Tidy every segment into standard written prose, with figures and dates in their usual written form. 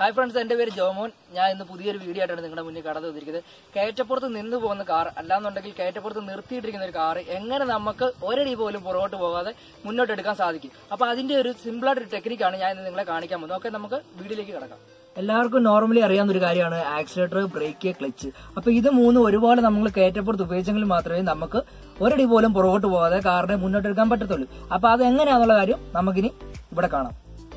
Hi friends, എന്റെ പേര് ജോമോൻ. ഞാൻ ഇന്ന് പുതിയൊരു വീഡിയോ ആയിട്ടാണ് നിങ്ങളുടെ മുന്നിൽ കടന്നു വന്നിരിക്കുന്നത്. കയറ്റപ്പുറത്ത് നിന്ന് പോകുന്ന കാർ, അല്ലാന്നുണ്ടെങ്കിൽ കയറ്റപ്പുറത്ത് നിർത്തിയിട്ടിരിക്കുന്ന ഒരു കാർ എങ്ങനെ നമുക്ക് ഒരടി പോലും പുറകോട്ട് പോകാതെ മുന്നോട്ട് എടുക്കാൻ സാധിക്കും. അപ്പൊ അതിന്റെ ഒരു സിമ്പിളായിട്ടൊരു ടെക്നിക്കാണ് ഞാൻ ഇന്ന് നിങ്ങളെ കാണിക്കാൻ പോകുന്നത്. ഓക്കെ, നമുക്ക് വീഡിയോയിലേക്ക് കിടക്കാം. എല്ലാവർക്കും നോർമലി അറിയാവുന്ന ഒരു കാര്യമാണ് ആക്സിലേറ്റർ, ബ്രേക്ക്, ക്ലച്ച്. അപ്പൊ ഇത് മൂന്നും ഒരുപോലെ നമ്മൾ കയറ്റപ്പുറത്ത് ഉപയോഗിച്ചെങ്കിൽ മാത്രമേ നമുക്ക് ഒരടി പോലും പുറകോട്ട് പോകാതെ കാറിനെ മുന്നോട്ട് എടുക്കാൻ പറ്റത്തുള്ളൂ. അപ്പൊ അത് എങ്ങനെയാണെന്നുള്ള കാര്യം നമുക്കിനി ഇവിടെ കാണാം.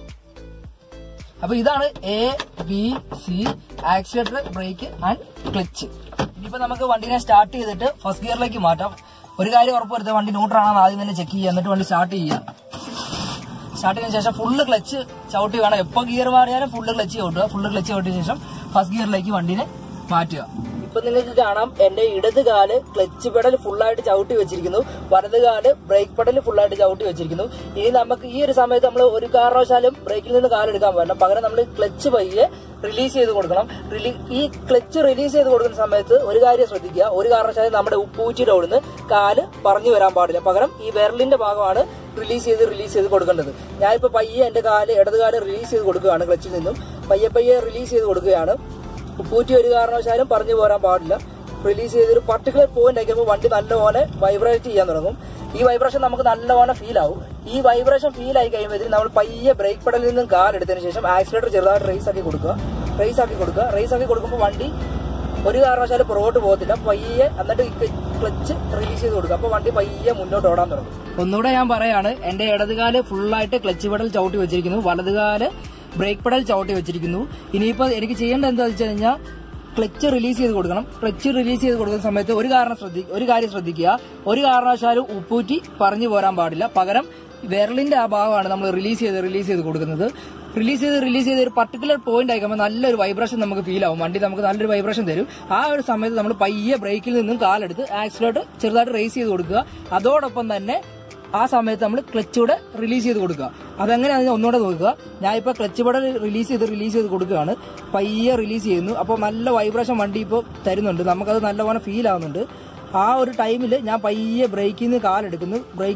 അപ്പൊ ഇതാണ് ABC accelerator, brake and clutch. ഇനിയിപ്പോ നമുക്ക് വണ്ടിനെ സ്റ്റാർട്ട് ചെയ്തിട്ട് ഫസ്റ്റ് ഗിയറിലേക്ക് മാറ്റാം. ഒരു കാര്യം ഉറപ്പുവരുത്തുക, വണ്ടി ന്യൂട്രാണെന്ന് ആദ്യം തന്നെ ചെക്ക് ചെയ്യുക, എന്നിട്ട് വണ്ടി സ്റ്റാർട്ട് ചെയ്യുക. സ്റ്റാർട്ട് ചെയ്തതിനു ശേഷം ഫുള്ള് ക്ലച്ച് ചവിട്ടി വേണം. എപ്പോൾ ഗിയർ മാറിയാലും ഫുള്ള് ക്ലച്ച് ചവിട്ടുക. ഫുള്ള് ക്ലച്ച് ചവിട്ടിയ ശേഷം ഫസ്റ്റ് ഗിയറിലേക്ക് വണ്ടിനെ മാറ്റുക. ഇപ്പൊ നിങ്ങൾക്ക് കാണാം, എന്റെ ഇടത് കാല് ക്ലച്ച് പെഡൽ ഫുള്ളായിട്ട് ചവിട്ടി വെച്ചിരിക്കുന്നു, വലത് കാല് ബ്രേക്ക് പെഡൽ ഫുള്ളായിട്ട് ചവിട്ടി വെച്ചിരിക്കുന്നു. ഇനി നമുക്ക് ഈ ഒരു സമയത്ത് നമ്മൾ ഒരു കാരണവശാലും ബ്രേക്കിൽ നിന്ന് കാലെടുക്കാൻ പാടില്ല. പകരം നമ്മൾ ക്ലച്ച് പയ്യെ റിലീസ് ചെയ്ത് കൊടുക്കണം. ഈ ക്ലച്ച് റിലീസ് ചെയ്ത് കൊടുക്കുന്ന സമയത്ത് ഒരു കാര്യം ശ്രദ്ധിക്കുക, ഒരു കാരണവശാലും നമ്മുടെ ഉപ്പൂച്ചിയുടെ അവിടുന്ന് കാല് പറഞ്ഞു വരാൻ പാടില്ല. പകരം ഈ വിരലിന്റെ ഭാഗമാണ് റിലീസ് ചെയ്ത് കൊടുക്കേണ്ടത്. ഞാനിപ്പോ പയ്യെ എന്റെ ഇടത് കാല് റിലീസ് ചെയ്ത് കൊടുക്കുകയാണ്. ക്ലച്ചിൽ നിന്നും പയ്യെ റിലീസ് ചെയ്ത് കൊടുക്കുകയാണ്. ഉപ്പൂറ്റി ഒരു കാരണവശാലും പറഞ്ഞു പോരാൻ പാടില്ല. റിലീസ് ചെയ്തൊരു പർട്ടിക്കുലർ പോയിന്റ് ആക്കിയപ്പോൾ വണ്ടി നല്ലപോലെ വൈബ്രേറ്റ് ചെയ്യാൻ തുടങ്ങും. ഈ വൈബ്രേഷൻ നമുക്ക് നല്ലപോലെ ഫീൽ ആവും. ഈ വൈബ്രേഷൻ ഫീൽ ആയി കഴിയുമ്പോൾ നമ്മൾ പയ്യെ ബ്രേക്ക് പെഡലിൽ നിന്നും കാലെടുത്തതിന് ശേഷം ആക്സിലേറ്റർ ചെറുതായിട്ട് റേസ് ആക്കി കൊടുക്കുക. റേസ് ആക്കി കൊടുക്കുമ്പോൾ വണ്ടി ഒരു കാരണവശാലും പുറകോട്ട് പോകത്തില്ല. പയ്യെ എന്നിട്ട് ക്ലച്ച് റിലീസ് ചെയ്ത് കൊടുക്കുക. അപ്പൊ വണ്ടി പയ്യെ മുന്നോട്ട് ഓടാൻ തുടങ്ങും. ഒന്നുകൂടെ ഞാൻ പറയാണ്, എന്റെ ഇടതുകാല് ഫുള്ളായിട്ട് ക്ലച്ച് പെഡൽ ചവിട്ടി വെച്ചിരിക്കുന്നു, വലതുകാല് ബ്രേക്ക് പെഡൽ ചവിട്ടി വെച്ചിരിക്കുന്നു. ഇനിയിപ്പോ എനിക്ക് ചെയ്യേണ്ടത് എന്താണെന്ന് വെച്ച് കഴിഞ്ഞാൽ ക്ലച്ച് റിലീസ് ചെയ്ത് കൊടുക്കണം. ക്ലച്ച് റിലീസ് ചെയ്ത് കൊടുക്കുന്ന സമയത്ത് ഒരു കാര്യം ശ്രദ്ധിക്കുക, ഒരു കാരണവശാലും ഉപ്പൂറ്റി പറഞ്ഞു പോരാൻ പാടില്ല. പകരം വിരലിന്റെ ആ ഭാഗമാണ് നമ്മൾ റിലീസ് ചെയ്ത് കൊടുക്കുന്നത്. റിലീസ് ചെയ്ത് ഒരു പർട്ടിക്കുലർ പോയിന്റ് ആയിക്കുമ്പോൾ നല്ലൊരു വൈബ്രേഷൻ നമുക്ക് ഫീൽ ആവും. വണ്ടി നമുക്ക് നല്ലൊരു വൈബ്രേഷൻ തരും. ആ ഒരു സമയത്ത് നമ്മൾ പയ്യെ ബ്രേക്കിൽ നിന്നും കാലെടുത്ത് ആക്സിലേറ്റർ ചെറുതായിട്ട് റേസ് ചെയ്ത് കൊടുക്കുക. അതോടൊപ്പം തന്നെ ആ സമയത്ത് നമ്മൾ ക്ലച്ചൂടെ റിലീസ് ചെയ്ത് കൊടുക്കുക. അതെങ്ങനെയാണെന്ന് ഒന്നുകൂടെ നോക്കുക. ഞാൻ ഇപ്പൊ ക്ലച്ച് പെഡൽ റിലീസ് ചെയ്ത് കൊടുക്കുകയാണ്. പയ്യെ റിലീസ് ചെയ്യുന്നു. അപ്പോൾ നല്ല വൈബ്രേഷൻ വണ്ടി ഇപ്പോൾ തരുന്നുണ്ട്. നമുക്കത് നല്ലപോലെ ഫീൽ ആവുന്നുണ്ട്. ആ ഒരു ടൈമിൽ ഞാൻ പയ്യെ ബ്രേക്കിൽ നിന്ന് കാലെടുക്കുന്നു.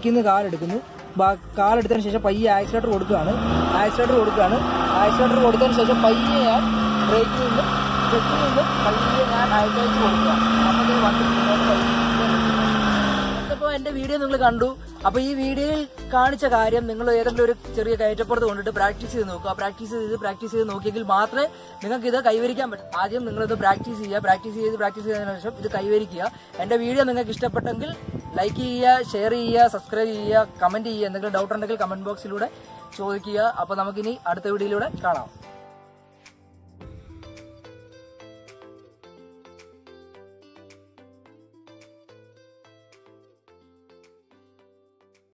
കാലെടുത്തതിന് ശേഷം പയ്യെ ആക്സിലേറ്റർ കൊടുക്കുകയാണ്. ആക്സിലേറ്റർ കൊടുത്തതിന് ശേഷം പയ്യെ ഞാൻ ബ്രേക്കിൽ നിന്ന് പയ്യെ ഞാൻ അയച്ചു കൊടുക്കുക. നമുക്ക് വണ്ടി എന്റെ വീഡിയോ നിങ്ങൾ കണ്ടു. അപ്പൊ ഈ വീഡിയോയിൽ കാണിച്ച കാര്യം നിങ്ങൾ ഏതെങ്കിലും ഒരു ചെറിയ കയറ്റപ്പുറത്ത് കൊണ്ടിട്ട് പ്രാക്ടീസ് ചെയ്ത് നോക്കുക. പ്രാക്ടീസ് ചെയ്ത് നോക്കിയെങ്കിൽ മാത്രമേ നിങ്ങൾക്ക് ഇത് കൈവരിക്കാൻ പറ്റും. ആദ്യം നിങ്ങളിത് പ്രാക്ടീസ് ചെയ്തതിനു ശേഷം ഇത് കൈവരിക്കുക. എന്റെ വീഡിയോ നിങ്ങൾക്ക് ഇഷ്ടപ്പെട്ടെങ്കിൽ ലൈക്ക് ചെയ്യുക, ഷെയർ ചെയ്യുക, സബ്സ്ക്രൈബ് ചെയ്യുക, കമന്റ് ചെയ്യുക. എന്തെങ്കിലും ഡൗട്ട് ഉണ്ടെങ്കിൽ കമന്റ് ബോക്സിലൂടെ ചോദിക്കുക. അപ്പൊ നമുക്കിനി അടുത്ത വീഡിയോയിലൂടെ കാണാം.